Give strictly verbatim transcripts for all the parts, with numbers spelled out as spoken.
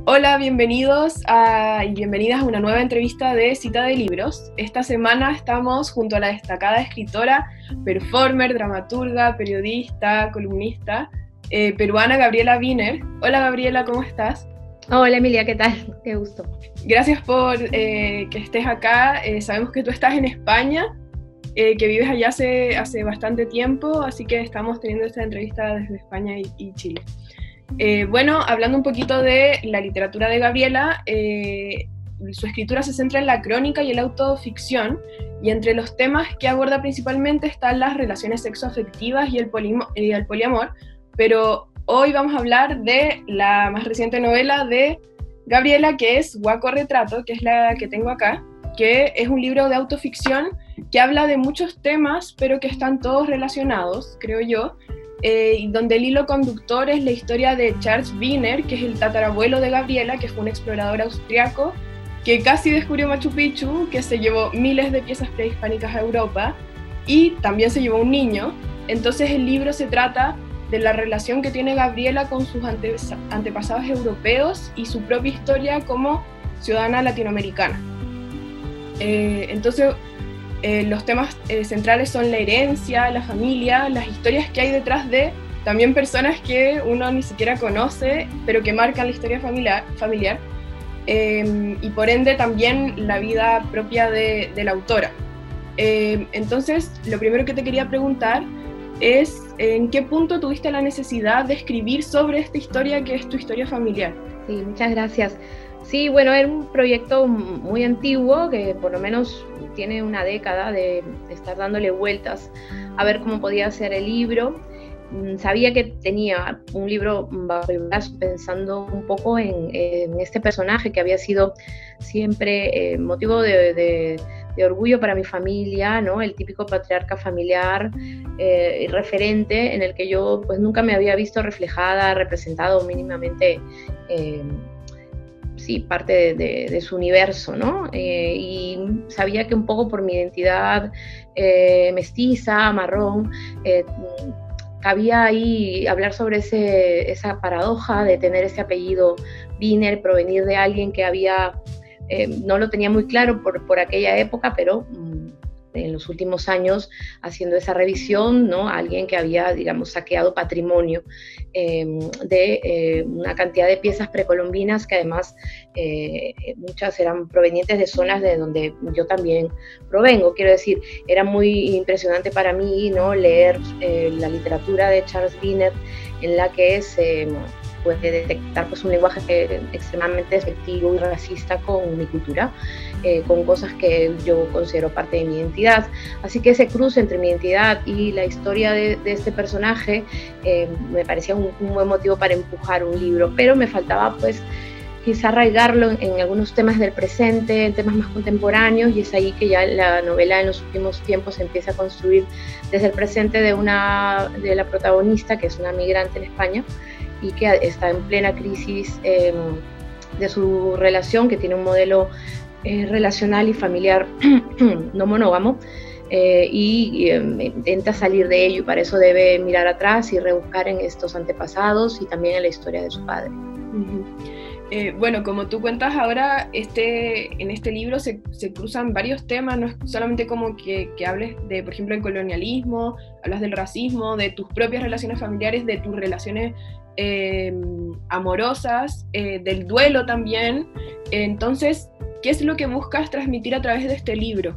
Hola, bienvenidos a, y bienvenidas a una nueva entrevista de Cita de Libros. Esta semana estamos junto a la destacada escritora, performer, dramaturga, periodista, columnista, eh, peruana Gabriela Wiener. Hola Gabriela, ¿cómo estás? Hola Emilia, ¿qué tal? Qué gusto. Gracias por eh, que estés acá. Eh, sabemos que tú estás en España, eh, que vives allá hace, hace bastante tiempo, así que estamos teniendo esta entrevista desde España y, y Chile. Eh, bueno, hablando un poquito de la literatura de Gabriela, eh, su escritura se centra en la crónica y el autoficción, y entre los temas que aborda principalmente están las relaciones sexoafectivas y el, polimo, y el poliamor, pero hoy vamos a hablar de la más reciente novela de Gabriela, que es Guaco Retrato, que es la que tengo acá, que es un libro de autoficción que habla de muchos temas, pero que están todos relacionados, creo yo, Eh, donde el hilo conductor es la historia de Charles Wiener, que es el tatarabuelo de Gabriela, que fue un explorador austriaco que casi descubrió Machu Picchu, que se llevó miles de piezas prehispánicas a Europa y también se llevó un niño. Entonces el libro se trata de la relación que tiene Gabriela con sus ante antepasados europeos y su propia historia como ciudadana latinoamericana. Eh, entonces Eh, los temas eh, centrales son la herencia, la familia, las historias que hay detrás de también personas que uno ni siquiera conoce, pero que marcan la historia familiar, familiar eh, y por ende también la vida propia de, de la autora. Eh, entonces, lo primero que te quería preguntar es ¿en qué punto tuviste la necesidad de escribir sobre esta historia que es tu historia familiar? Sí, muchas gracias. Sí, bueno, era un proyecto muy antiguo que por lo menos tiene una década de estar dándole vueltas a ver cómo podía ser el libro. Sabía que tenía un libro bajo el brazo pensando un poco en, en este personaje que había sido siempre eh, motivo de, de, de orgullo para mi familia, ¿no? El típico patriarca familiar eh, y referente en el que yo pues nunca me había visto reflejada, representado mínimamente eh, sí, parte de, de, de su universo, ¿no? Eh, y sabía que un poco por mi identidad eh, mestiza, marrón, eh, cabía ahí hablar sobre ese, esa paradoja de tener ese apellido Wiener, provenir de alguien que había, eh, no lo tenía muy claro por, por aquella época, pero en los últimos años haciendo esa revisión, ¿no? Alguien que había, digamos, saqueado patrimonio eh, de eh, una cantidad de piezas precolombinas que además eh, muchas eran provenientes de zonas de donde yo también provengo. Quiero decir, era muy impresionante para mí, ¿no? Leer eh, la literatura de Charles Wiener en la que se puede detectar pues, un lenguaje que, extremadamente despectivo y racista con mi cultura, eh, con cosas que yo considero parte de mi identidad. Así que ese cruce entre mi identidad y la historia de, de este personaje eh, me parecía un, un buen motivo para empujar un libro, pero me faltaba pues quizá arraigarlo en, en algunos temas del presente, en temas más contemporáneos, y es ahí que ya la novela en los últimos tiempos se empieza a construir desde el presente de, una, de la protagonista, que es una migrante en España, y que está en plena crisis eh, de su relación, que tiene un modelo eh, relacional y familiar no monógamo, eh, y, y eh, intenta salir de ello, y para eso debe mirar atrás y rebuscar en estos antepasados y también en la historia de su padre. Uh-huh. Eh, bueno, como tú cuentas ahora, este, en este libro se, se cruzan varios temas, no es solamente como que, que hables de, por ejemplo, el colonialismo, hablas del racismo, de tus propias relaciones familiares, de tus relaciones eh, amorosas, eh, del duelo también. Entonces, ¿qué es lo que buscas transmitir a través de este libro?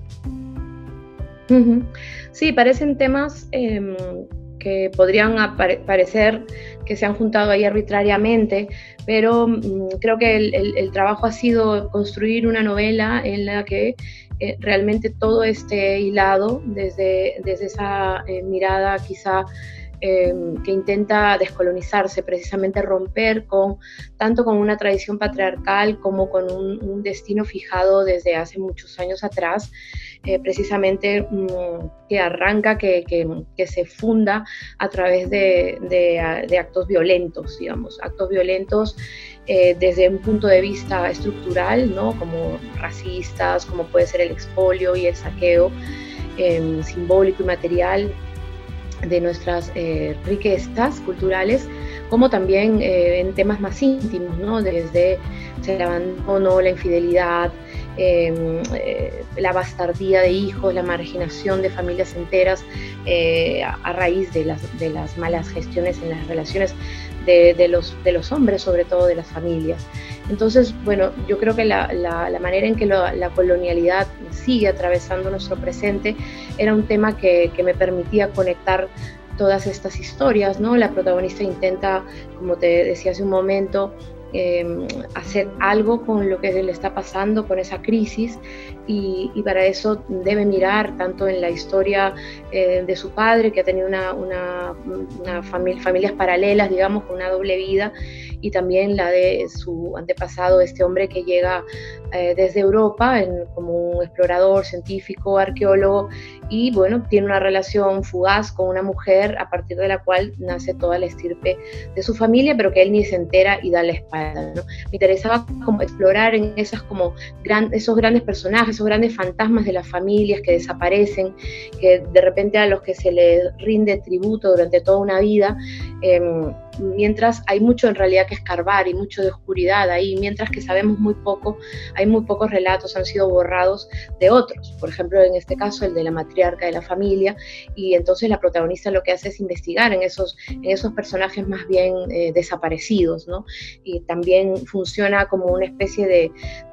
Uh-huh. Sí, parecen temas eh, que podrían parecer que se han juntado ahí arbitrariamente, pero mmm, creo que el, el, el trabajo ha sido construir una novela en la que eh, realmente todo esté hilado desde, desde esa eh, mirada quizá eh, que intenta descolonizarse, precisamente romper con, tanto con una tradición patriarcal como con un, un destino fijado desde hace muchos años atrás, Eh, precisamente mmm, que arranca, que, que, que se funda a través de, de, de actos violentos, digamos, actos violentos eh, desde un punto de vista estructural, ¿no? Como racistas, como puede ser el expolio y el saqueo eh, simbólico y material de nuestras eh, riquezas culturales, como también eh, en temas más íntimos, ¿no? Desde el abandono, la infidelidad, eh, eh, la bastardía de hijos, la marginación de familias enteras eh, a, a raíz de las, de las malas gestiones en las relaciones de, de, los, de los hombres, sobre todo de las familias. Entonces, bueno, yo creo que la, la, la manera en que lo, la colonialidad sigue atravesando nuestro presente era un tema que, que me permitía conectar todas estas historias, ¿no? La protagonista intenta, como te decía hace un momento, eh, hacer algo con lo que le está pasando, con esa crisis, y, y para eso debe mirar tanto en la historia eh, de su padre, que ha tenido una, una, una familia, familias paralelas, digamos, con una doble vida, y también la de su antepasado, este hombre que llega eh, desde Europa en, como un explorador, científico, arqueólogo, y bueno, tiene una relación fugaz con una mujer a partir de la cual nace toda la estirpe de su familia, pero que él ni se entera y da la espalda, ¿no? Me interesaba como explorar en esas como gran, esos grandes personajes, esos grandes fantasmas de las familias que desaparecen, que de repente a los que se les rinde tributo durante toda una vida, eh, mientras hay mucho en realidad que escarbar y mucho de oscuridad ahí, mientras que sabemos muy poco, hay muy pocos relatos, han sido borrados de otros, por ejemplo en este caso el de la matriarca de la familia, y entonces la protagonista lo que hace es investigar en esos, en esos personajes más bien eh, desaparecidos, ¿no? Y también funciona como una especie de,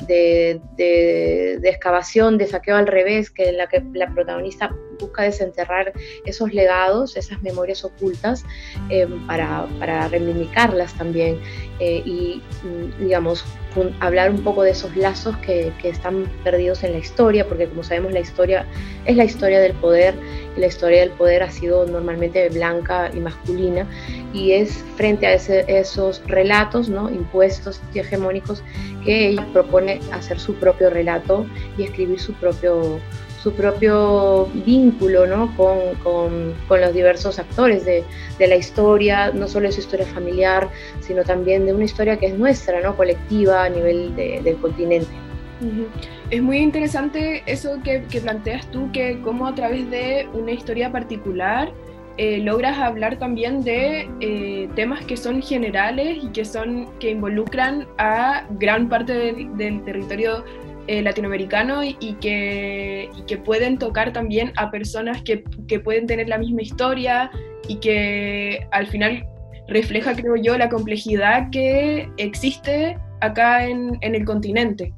de, de, de excavación, de saqueo al revés, que en la que la protagonista busca desenterrar esos legados, esas memorias ocultas, eh, para, para reivindicarlas también eh, y, digamos, hablar un poco de esos lazos que, que están perdidos en la historia, porque como sabemos la historia es la historia del poder, y la historia del poder ha sido normalmente blanca y masculina, y es frente a ese, esos relatos, ¿no?, impuestos y hegemónicos, que ella propone hacer su propio relato y escribir su propio su propio vínculo, ¿no?, con, con, con los diversos actores de, de la historia, no solo de su historia familiar, sino también de una historia que es nuestra, ¿no?, colectiva a nivel de, del continente. Uh-huh. Es muy interesante eso que, que planteas tú, que cómo a través de una historia particular eh, logras hablar también de eh, temas que son generales y que, son, que involucran a gran parte de, del territorio Eh, latinoamericano y, y, que, y que pueden tocar también a personas que, que pueden tener la misma historia y que al final refleja, creo yo, la complejidad que existe acá en, en el continente.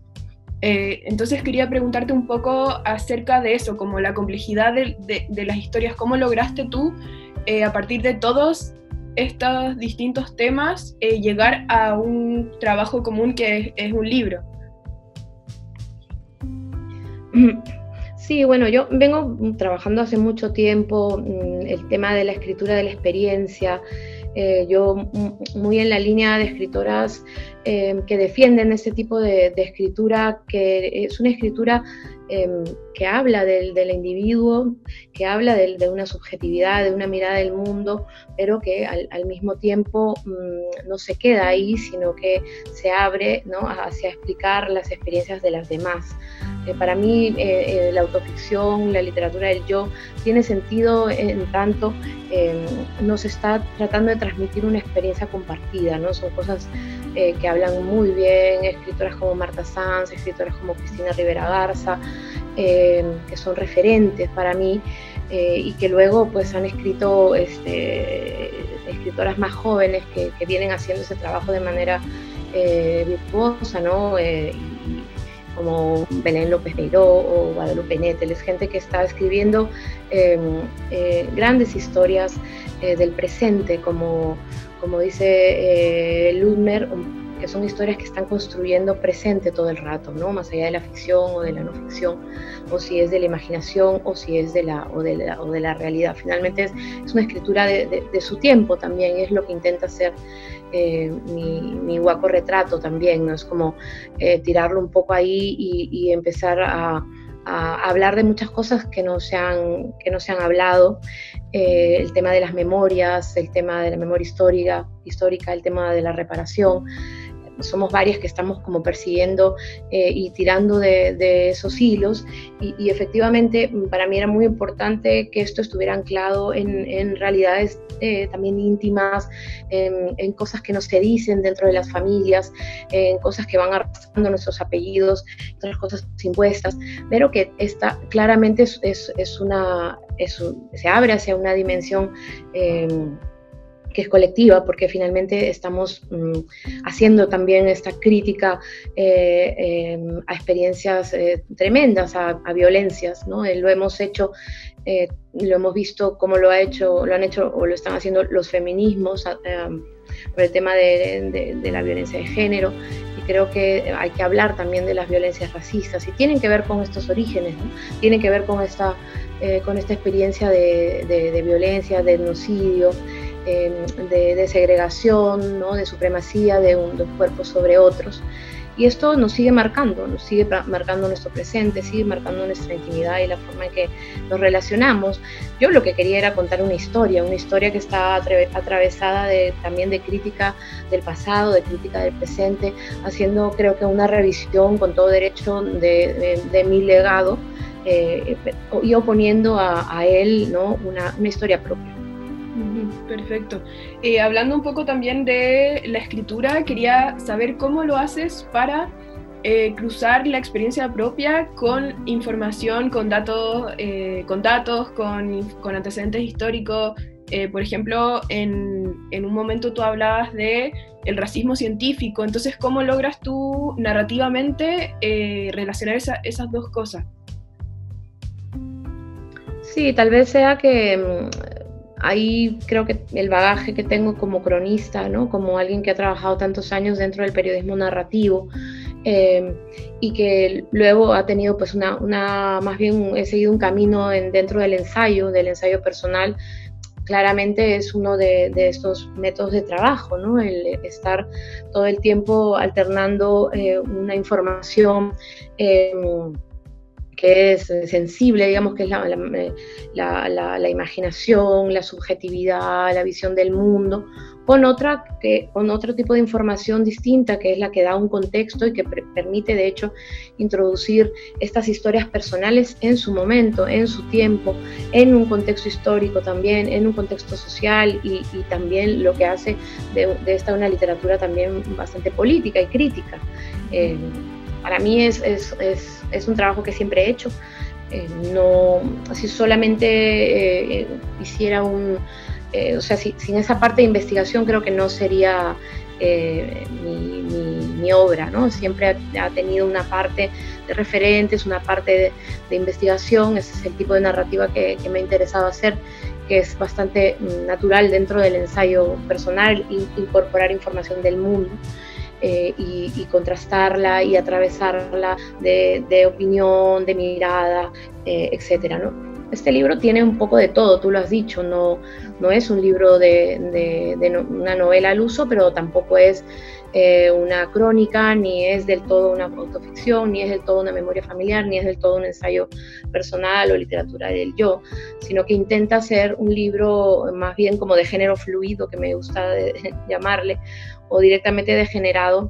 Eh, entonces quería preguntarte un poco acerca de eso, como la complejidad de, de, de las historias, ¿cómo lograste tú, eh, a partir de todos estos distintos temas, eh, llegar a un trabajo común que es, es un libro? Sí, bueno, yo vengo trabajando hace mucho tiempo el tema de la escritura de la experiencia, eh, yo muy en la línea de escritoras eh, que defienden ese tipo de, de escritura, que es una escritura eh, que habla del, del individuo, que habla de, de una subjetividad, de una mirada del mundo, pero que al, al mismo tiempo mmm, no se queda ahí, sino que se abre, ¿no?, hacia explicar las experiencias de las demás. Eh, para mí eh, eh, la autoficción, la literatura del yo, tiene sentido en tanto eh, nos está tratando de transmitir una experiencia compartida, ¿no? Son cosas eh, que hablan muy bien escritoras como Marta Sanz, escritoras como Cristina Rivera Garza, eh, que son referentes para mí, eh, y que luego pues han escrito este, escritoras más jóvenes que, que vienen haciendo ese trabajo de manera eh, virtuosa, ¿no? Eh, y, como Belén López Beiró o Guadalupe Nettel, es gente que está escribiendo eh, eh, grandes historias eh, del presente, como, como dice eh, Ludmer, que son historias que están construyendo presente todo el rato, ¿no?, más allá de la ficción o de la no ficción, o si es de la imaginación o si es de la, o de la, o de la realidad. Finalmente es, es una escritura de, de, de su tiempo también, es lo que intenta hacer Eh, mi, mi Huaco Retrato también, ¿no? Es como eh, tirarlo un poco ahí y, y empezar a, a hablar de muchas cosas que no se han, que no se han hablado, eh, el tema de las memorias, el tema de la memoria histórica, histórica, el tema de la reparación. somos varias que estamos como persiguiendo eh, y tirando de, de esos hilos, y, y efectivamente para mí era muy importante que esto estuviera anclado en, en realidades eh, también íntimas, en, en cosas que no se dicen dentro de las familias, en cosas que van arrastrando nuestros apellidos, otras cosas impuestas, pero que esta claramente es, es, es una, es un, se abre hacia una dimensión eh, que es colectiva, porque finalmente estamos mmm, haciendo también esta crítica eh, eh, a experiencias eh, tremendas, a, a violencias, ¿no? Eh, lo hemos hecho, eh, lo hemos visto cómo lo ha hecho, lo han hecho o lo están haciendo los feminismos eh, por el tema de, de, de la violencia de género, y creo que hay que hablar también de las violencias racistas, y tienen que ver con estos orígenes, ¿no? Tienen que ver con esta, eh, con esta experiencia de, de, de violencia, de genocidio, Eh, de, de segregación, ¿no? De supremacía de un, de un cuerpo sobre otros. Y esto nos sigue marcando, nos sigue marcando nuestro presente, sigue marcando nuestra intimidad y la forma en que nos relacionamos. Yo lo que quería era contar una historia, una historia que está atravesada de, también de crítica del pasado, de crítica del presente, haciendo creo que una revisión con todo derecho de, de, de mi legado eh, y oponiendo a, a él, ¿no? una, una historia propia. Perfecto. Eh, hablando un poco también de la escritura, quería saber cómo lo haces para eh, cruzar la experiencia propia con información, con datos, eh, con, datos con, con antecedentes históricos. Eh, por ejemplo, en, en un momento tú hablabas de el racismo científico, entonces, ¿cómo logras tú narrativamente eh, relacionar esa, esas dos cosas? Sí, tal vez sea que ahí creo que el bagaje que tengo como cronista, ¿no? Como alguien que ha trabajado tantos años dentro del periodismo narrativo eh, y que luego ha tenido pues una, una, más bien he seguido un camino en, dentro del ensayo, del ensayo personal, claramente es uno de, de estos métodos de trabajo, ¿no? El estar todo el tiempo alternando eh, una información eh, que es sensible, digamos que es la, la, la, la imaginación, la subjetividad, la visión del mundo, con, otra que, con otro tipo de información distinta, que es la que da un contexto y que permite, de hecho, introducir estas historias personales en su momento, en su tiempo, en un contexto histórico también, en un contexto social, y, y también lo que hace de, de esta una literatura también bastante política y crítica. Eh, Para mí es, es, es, es un trabajo que siempre he hecho. Eh, no, si solamente eh, hiciera un... Eh, o sea, si, sin esa parte de investigación creo que no sería eh, mi, mi, mi obra, ¿no? Siempre ha, ha tenido una parte de referentes, una parte de, de investigación. Ese es el tipo de narrativa que, que me ha interesado hacer, que es bastante natural dentro del ensayo personal, incorporar información del mundo. Eh, y, y contrastarla y atravesarla de, de opinión, de mirada, eh, etcétera, ¿no? Este libro tiene un poco de todo, tú lo has dicho, no, no es un libro de, de, de no, una novela al uso, pero tampoco es eh, una crónica, ni es del todo una autoficción, ni es del todo una memoria familiar, ni es del todo un ensayo personal o literatura del yo, sino que intenta ser un libro más bien como de género fluido, que me gusta de, de llamarle, o directamente degenerado,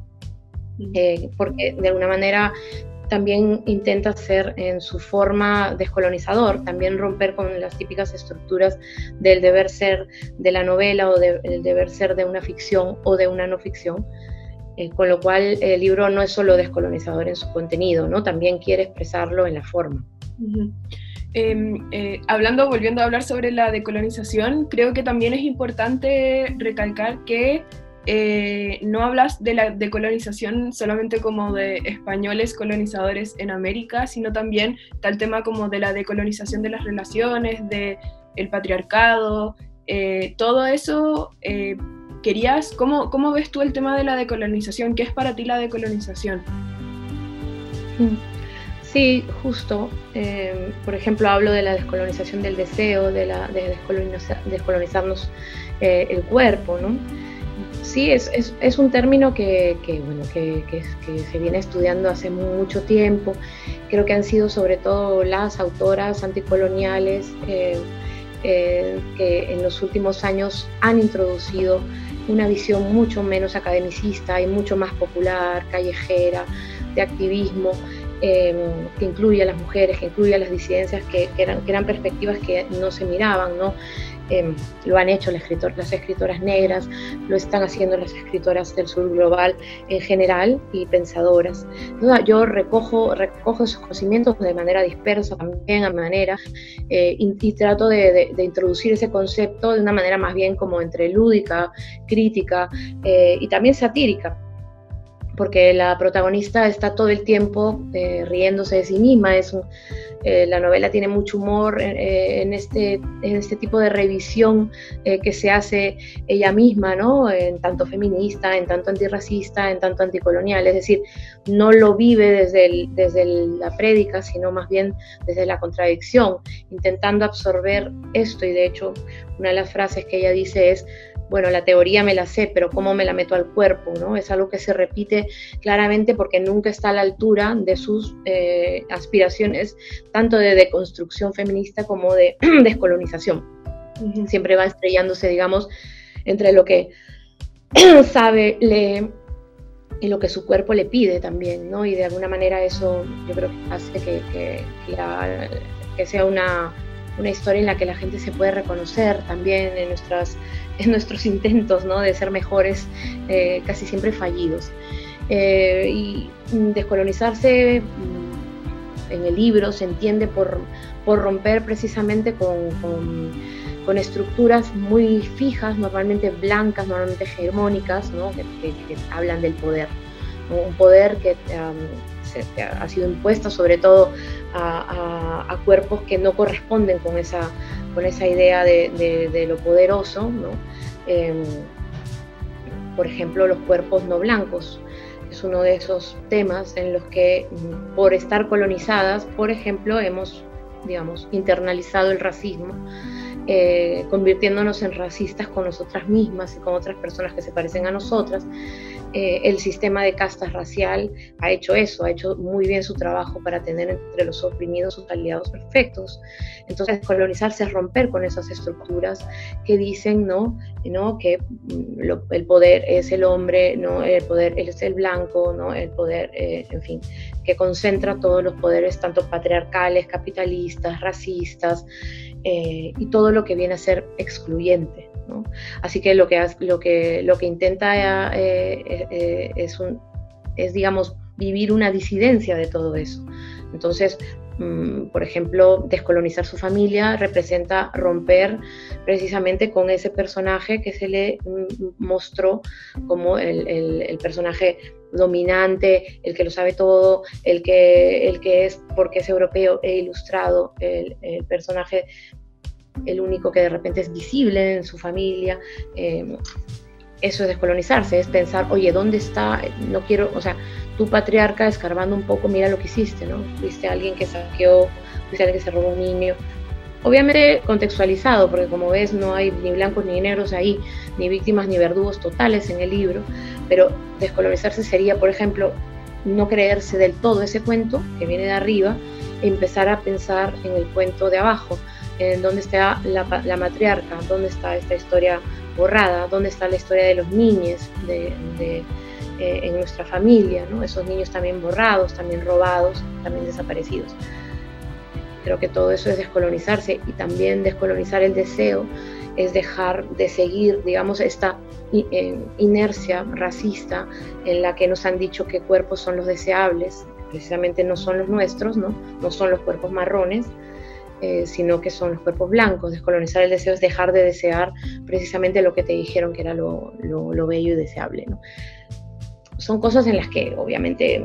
eh, porque de alguna manera también intenta ser en su forma descolonizador, también romper con las típicas estructuras del deber ser de la novela o de, del deber ser de una ficción o de una no ficción, eh, con lo cual el libro no es solo descolonizador en su contenido, ¿no? También quiere expresarlo en la forma. Uh-huh. Eh, eh, hablando, volviendo a hablar sobre la decolonización, creo que también es importante recalcar que Eh, no hablas de la decolonización solamente como de españoles colonizadores en América, sino también tal tema como de la decolonización de las relaciones, de el patriarcado, eh, todo eso. Eh, querías, ¿cómo, ¿cómo ves tú el tema de la decolonización? ¿Qué es para ti la decolonización? Sí, justo. Eh, por ejemplo, hablo de la descolonización del deseo, de, la, de descolonizar, descolonizarnos eh, el cuerpo, ¿no? Sí, es, es, es un término que, que, bueno, que, que, que se viene estudiando hace mucho tiempo. Creo que han sido sobre todo las autoras anticoloniales eh, eh, que en los últimos años han introducido una visión mucho menos academicista y mucho más popular, callejera, de activismo, eh, que incluye a las mujeres, que incluye a las disidencias, que, que, eran, que eran perspectivas que no se miraban, ¿no? Eh, lo han hecho las, escritor, las escritoras negras, lo están haciendo las escritoras del sur global en general y pensadoras. Entonces, yo recojo, recojo esos conocimientos de manera dispersa también, a manera, eh, y, y trato de, de, de introducir ese concepto de una manera más bien como entre lúdica, crítica eh, y también satírica, porque la protagonista está todo el tiempo eh, riéndose de sí misma. Es un, eh, la novela tiene mucho humor eh, en, este, en este tipo de revisión eh, que se hace ella misma, ¿no? En tanto feminista, en tanto antirracista, en tanto anticolonial. Es decir, no lo vive desde, el, desde el, la prédica, sino más bien desde la contradicción, intentando absorber esto. Y de hecho, una de las frases que ella dice es: bueno, la teoría me la sé, pero ¿cómo me la meto al cuerpo? ¿No? Es algo que se repite claramente porque nunca está a la altura de sus eh, aspiraciones, tanto de deconstrucción feminista como de descolonización. Uh-huh. Siempre va estrellándose, digamos, entre lo que sabe, lee y lo que su cuerpo le pide también, ¿no? Y de alguna manera eso yo creo que hace que, que, que, la, que sea una... una historia en la que la gente se puede reconocer también en, nuestras, en nuestros intentos, ¿no? De ser mejores, eh, casi siempre fallidos. Eh, y descolonizarse en el libro se entiende por, por romper precisamente con, con, con estructuras muy fijas, normalmente blancas, normalmente hegemónicas, ¿no? que, que, que hablan del poder, ¿no? Un poder que um, se, que ha sido impuesto sobre todo a, a, a cuerpos que no corresponden con esa, con esa idea de, de, de lo poderoso, ¿no? Eh, por ejemplo, los cuerpos no blancos es uno de esos temas en los que, por estar colonizadas, por ejemplo, hemos, digamos, internalizado el racismo, eh, convirtiéndonos en racistas con nosotras mismas y con otras personas que se parecen a nosotras. Eh, el sistema de castas racial ha hecho eso, ha hecho muy bien su trabajo para tener entre los oprimidos sus aliados perfectos. Entonces, descolonizarse es romper con esas estructuras que dicen, ¿no? ¿no? que lo, el poder es el hombre, ¿no? El poder es el blanco, ¿no? El poder, eh, en fin, que concentra todos los poderes, tanto patriarcales, capitalistas, racistas, eh, y todo lo que viene a ser excluyente, ¿no? Así que lo que, lo que, lo que intenta eh, eh, es, un, es, digamos, vivir una disidencia de todo eso. Entonces, mmm, por ejemplo, descolonizar su familia representa romper precisamente con ese personaje que se le mostró como el, el, el personaje dominante, el que lo sabe todo, el que, el que es, porque es europeo e ilustrado, el, el personaje, el único que de repente es visible en su familia. Eh, eso es descolonizarse, es pensar, oye, ¿dónde está? No quiero, o sea, tu patriarca escarbando un poco, mira lo que hiciste, ¿no? Fuiste alguien que saqueó, fuiste alguien que se robó un niño. Obviamente contextualizado, porque como ves no hay ni blancos ni negros ahí, ni víctimas ni verdugos totales en el libro, pero descolonizarse sería, por ejemplo, no creerse del todo ese cuento que viene de arriba e empezar a pensar en el cuento de abajo, en dónde está la, la matriarca, dónde está esta historia borrada, dónde está la historia de los niños de, de, eh, en nuestra familia, ¿no? Esos niños también borrados, también robados, también desaparecidos. Creo que todo eso es descolonizarse, y también descolonizar el deseo es dejar de seguir, digamos, esta inercia racista en la que nos han dicho que cuerpos son los deseables. Precisamente no son los nuestros, ¿no? No son los cuerpos marrones, eh, sino que son los cuerpos blancos. Descolonizar el deseo es dejar de desear precisamente lo que te dijeron que era lo, lo, lo bello y deseable, ¿no? Son cosas en las que obviamente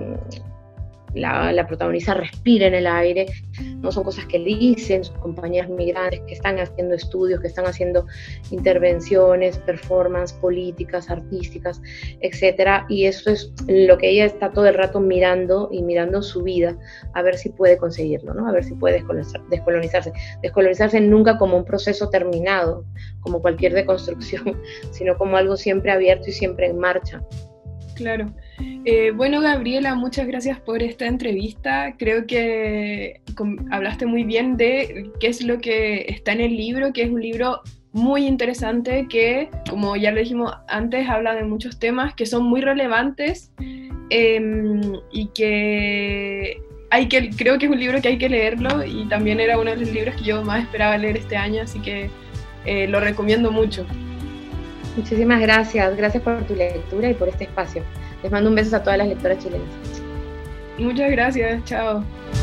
La, la protagonista respira en el aire, no son cosas que le dicen sus compañeras migrantes que están haciendo estudios, que están haciendo intervenciones, performance, políticas, artísticas, etcétera, y eso es lo que ella está todo el rato mirando y mirando su vida, a ver si puede conseguirlo, ¿no? A ver si puede descolonizarse. Descolonizarse nunca como un proceso terminado, como cualquier deconstrucción, sino como algo siempre abierto y siempre en marcha. Claro. Eh, bueno, Gabriela, muchas gracias por esta entrevista. Creo que hablaste muy bien de qué es lo que está en el libro, que es un libro muy interesante que, como ya lo dijimos antes, habla de muchos temas que son muy relevantes eh, y que, hay que creo que es un libro que hay que leerlo, y también era uno de los libros que yo más esperaba leer este año, así que eh, lo recomiendo mucho. Muchísimas gracias, gracias por tu lectura y por este espacio. Les mando un beso a todas las lectoras chilenas. Muchas gracias, chao.